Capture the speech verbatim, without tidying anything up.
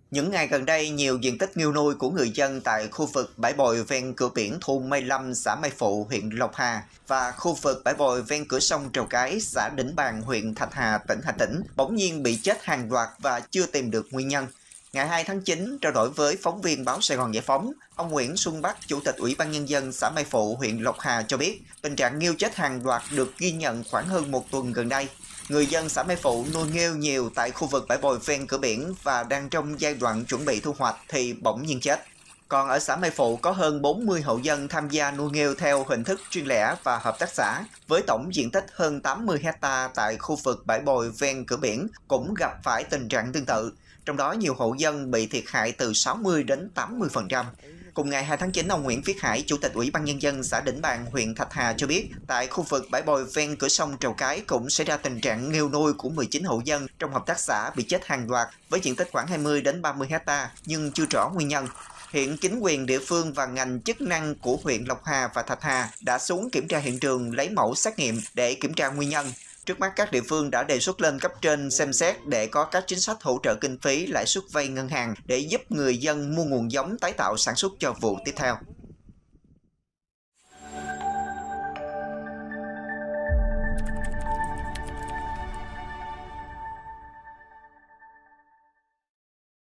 Những ngày gần đây, nhiều diện tích ngưu nuôi của người dân tại khu vực bãi bồi ven cửa biển thôn Mây Lâm, xã Mây Phụ, huyện Lộc Hà và khu vực bãi bồi ven cửa sông Trầu Cái, xã Đỉnh Bàn, huyện Thạch Hà, tỉnh Hà Tĩnh bỗng nhiên bị chết hàng loạt và chưa tìm được nguyên nhân. Ngày hai tháng chín, trao đổi với phóng viên báo Sài Gòn Giải phóng, ông Nguyễn Xuân Bắc, Chủ tịch Ủy ban Nhân dân xã Mây Phụ, huyện Lộc Hà cho biết tình trạng nghêu chết hàng loạt được ghi nhận khoảng hơn một tuần gần đây. Người dân xã Mây Phụ nuôi nghêu nhiều tại khu vực bãi bồi ven cửa biển và đang trong giai đoạn chuẩn bị thu hoạch thì bỗng nhiên chết. Còn ở xã Mây Phụ có hơn bốn mươi hộ dân tham gia nuôi nghêu theo hình thức riêng lẻ và hợp tác xã, với tổng diện tích hơn tám mươi héc ta tại khu vực bãi bồi ven cửa biển cũng gặp phải tình trạng tương tự. Trong đó nhiều hộ dân bị thiệt hại từ sáu mươi đến tám mươi phần trăm. Cùng ngày hai tháng chín, ông Nguyễn Viết Hải, Chủ tịch Ủy ban Nhân dân xã Đỉnh Bàn, huyện Thạch Hà cho biết, tại khu vực bãi bồi ven cửa sông Trầu Cái cũng xảy ra tình trạng nghêu nuôi của mười chín hộ dân trong hợp tác xã bị chết hàng loạt với diện tích khoảng hai mươi đến ba mươi héc ta nhưng chưa rõ nguyên nhân. Hiện chính quyền địa phương và ngành chức năng của huyện Lộc Hà và Thạch Hà đã xuống kiểm tra hiện trường, lấy mẫu xét nghiệm để kiểm tra nguyên nhân. Trước mắt, các địa phương đã đề xuất lên cấp trên xem xét để có các chính sách hỗ trợ kinh phí, lãi suất vay ngân hàng để giúp người dân mua nguồn giống tái tạo sản xuất cho vụ tiếp theo.